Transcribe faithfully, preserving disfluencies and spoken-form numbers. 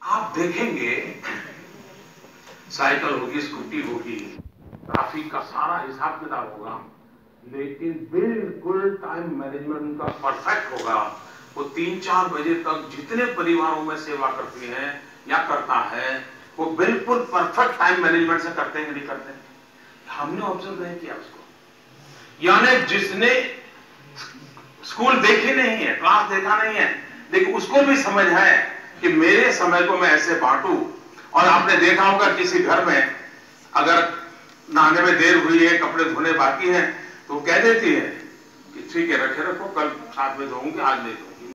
आप देखेंगे साइकिल होगी, स्कूटी होगी, ट्रैफिक का सारा हिसाब किताब होगा, लेकिन बिल्कुल टाइम मैनेजमेंट का परफेक्ट होगा। वो तीन चार बजे तक जितने परिवारों में सेवा करती है या करता है, वो बिल्कुल परफेक्ट टाइम मैनेजमेंट से करते हैं, नहीं करते हैं? हमने ऑब्जर्व नहीं किया उसको। यानी जिसने स्कूल देखी नहीं है, क्लास देखा नहीं है, लेकिन उसको भी समझ है कि मेरे समय को मैं ऐसे बांटू। और आपने देखा होगा किसी घर में अगर नहाने में देर हुई है, कपड़े धोने बाकी हैं, तो कह देती है कि ठीक है रखे रखो, कल साथ में धोऊंगी, आज नहीं धो।